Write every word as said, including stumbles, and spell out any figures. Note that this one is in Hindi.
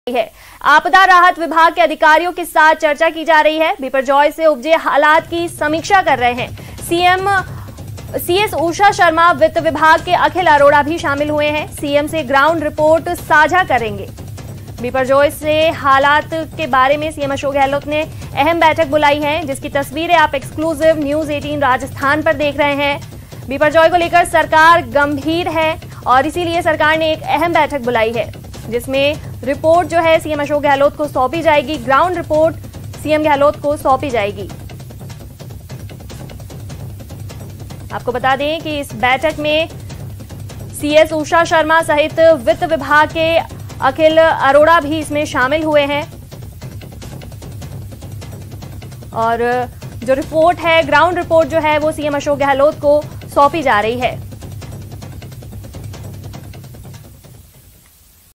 है। आपदा राहत विभाग के अधिकारियों के साथ चर्चा की जा रही है। बिपरजॉय से उपजे हालात की समीक्षा कर रहे हैं। सीएम सीएस उषा शर्मा, वित्त विभाग के अखिल अरोड़ा भी शामिल हुए हैं। सीएम से ग्राउंड रिपोर्ट साझा करेंगे। बिपरजॉय से हालात के बारे में सीएम अशोक गहलोत ने अहम बैठक बुलाई है, जिसकी तस्वीरें आप एक्सक्लूसिव न्यूज अठारह राजस्थान पर देख रहे हैं। बिपरजॉय को लेकर सरकार गंभीर है और इसीलिए सरकार ने एक अहम बैठक बुलाई है, जिसमें रिपोर्ट जो है सीएम अशोक गहलोत को सौंपी जाएगी। ग्राउंड रिपोर्ट सीएम गहलोत को सौंपी जाएगी। आपको बता दें कि इस बैठक में सीएस उषा शर्मा सहित वित्त विभाग के अखिल अरोड़ा भी इसमें शामिल हुए हैं और जो रिपोर्ट है, ग्राउंड रिपोर्ट जो है वो सीएम अशोक गहलोत को सौंपी जा रही है।